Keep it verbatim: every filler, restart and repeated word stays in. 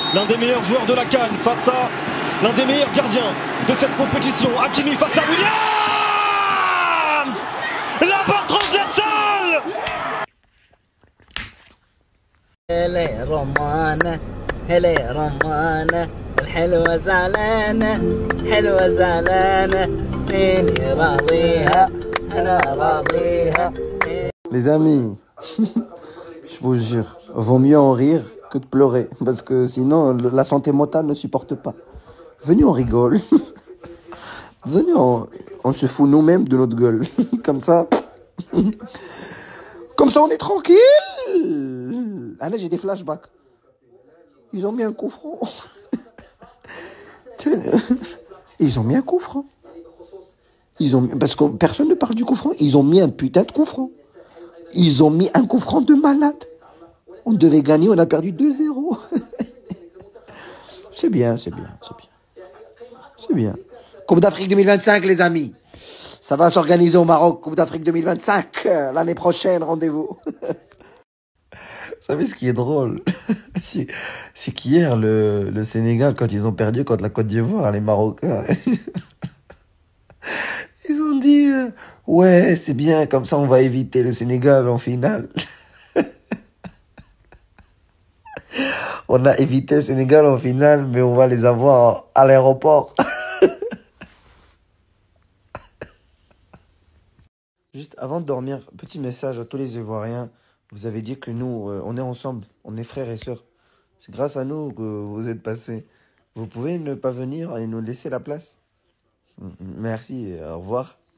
l'un des meilleurs joueurs de la CAN face à l'un des meilleurs gardiens de cette compétition. Hakimi face à Williams. La barre transversale. هلا رمانة هلا رمانة الحلوة زعلانة الحلوة زعلانة إني راضيها أنا راضيها. Les amis, je vous jure, vaut mieux en rire que de pleurer, parce que sinon la santé mentale ne supporte pas. Venez, on rigole. Venez, on, on se fout nous-mêmes de notre gueule. Comme ça. Comme ça, on est tranquille. Ah là, j'ai des flashbacks. Ils ont mis un coup franc. Ils ont mis un coup franc. Ils ont, parce que personne ne parle du coup franc. Ils ont mis un putain de coup franc. Ils ont mis un coup franc de malade. On devait gagner, on a perdu deux zéro. C'est bien, c'est bien, c'est bien. C'est bien. Coupe d'Afrique deux mille vingt-cinq, les amis. Ça va s'organiser au Maroc. Coupe d'Afrique deux mille vingt-cinq. L'année prochaine, rendez-vous. Vous savez ce qui est drôle? C'est, c'est qu'hier, le, le Sénégal, quand ils ont perdu contre la Côte d'Ivoire, les Marocains, ils ont dit euh, ouais, c'est bien, comme ça on va éviter le Sénégal en finale. On a évité le Sénégal en finale, mais on va les avoir à l'aéroport. Juste avant de dormir, petit message à tous les Ivoiriens. Vous avez dit que nous, euh, on est ensemble, on est frères et sœurs. C'est grâce à nous que vous êtes passés. Vous pouvez ne pas venir et nous laisser la place? Merci, au revoir.